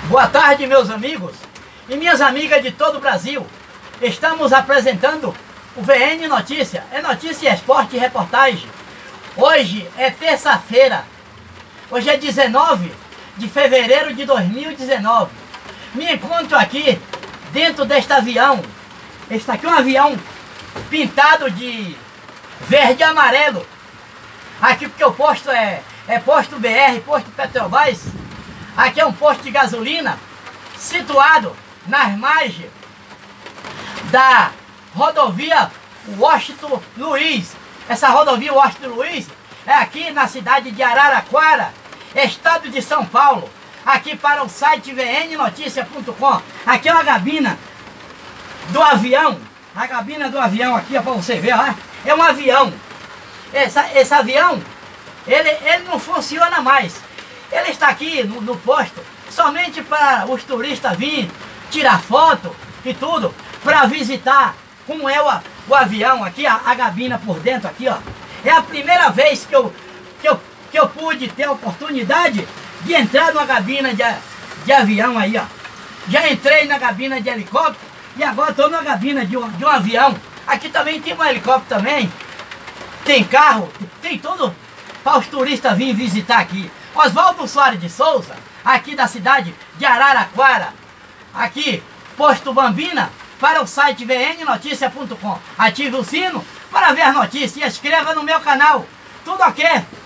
Boa tarde, meus amigos e minhas amigas de todo o Brasil. Estamos apresentando o VN Notícia. É notícia, esporte e reportagem. Hoje é terça-feira. Hoje é 19 de fevereiro de 2019. Me encontro aqui dentro deste avião. Este aqui é um avião pintado de verde e amarelo. Aqui porque o posto é posto BR, posto Petrobras. Aqui é um posto de gasolina situado nas margens da rodovia Washington Luiz. Essa rodovia Washington Luiz é aqui na cidade de Araraquara, estado de São Paulo. Aqui para o site vnnoticia.com. Aqui é uma gabina do avião. A gabina do avião aqui, ó, para você ver, ó. É um avião. Esse avião, ele não funciona mais. Ele está aqui no posto somente para os turistas virem tirar foto e tudo, para visitar como é o avião aqui, a gabina por dentro aqui, ó. É a primeira vez que eu pude ter a oportunidade de entrar numa gabina de avião aí, ó. Já entrei na gabina de helicóptero e agora estou na gabina de um avião. Aqui também tem um helicóptero também, tem carro, tem tudo para os turistas virem visitar aqui. Oswaldo Soares de Souza, aqui da cidade de Araraquara, aqui, posto Bambina, para o site vnnoticia.com. Ative o sino para ver as notícias e inscreva no meu canal. Tudo ok?